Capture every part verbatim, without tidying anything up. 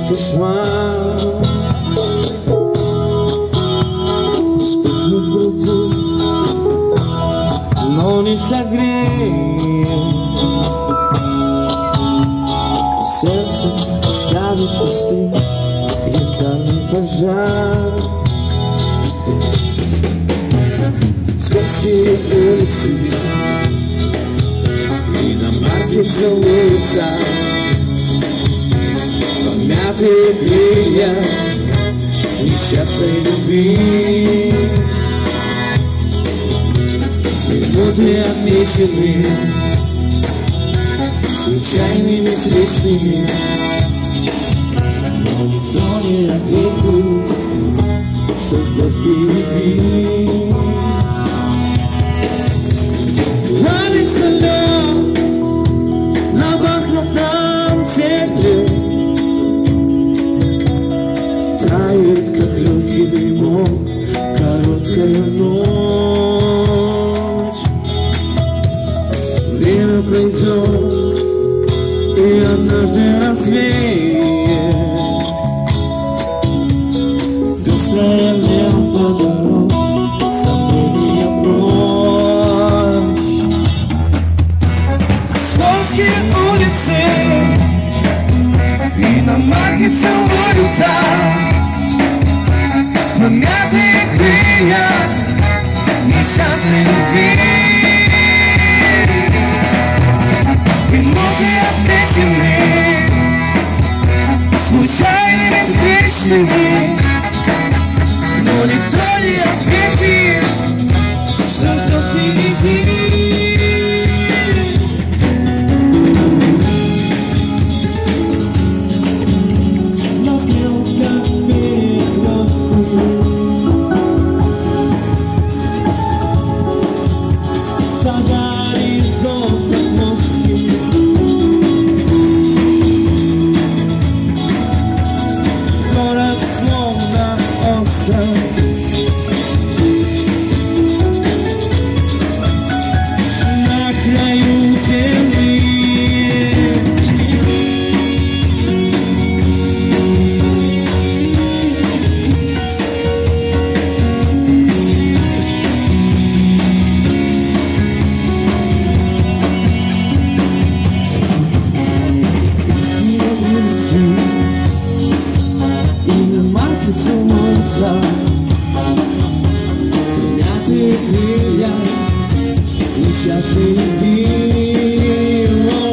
кошмар. Вспыхнет в груди, но не согреет. Сердце оставит пустым янтарный пожар. Скотские улицы и на маркет целуются, помятые крылья несчастной любви. Минуты отмечены случайными встречами, но никто не ответил, что ждет впереди. Ладится лед на бархатном теле, тает, как легкий дымок, короткая ночь. Время пройдет и однажды развеет быстрая лента дорог, сомнения прочь. Скользкие улицы и на маркет целуются, помятые крылья несчастной любви. Минуты отмечены случайными встречными, но никто не ответит, что ждет впереди. Помятые крылья несчастной любви.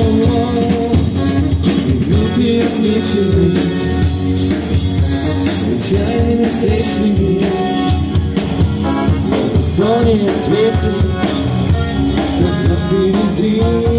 Минуты отмечены случайными встречными, но никто не ответит, что ждет впереди.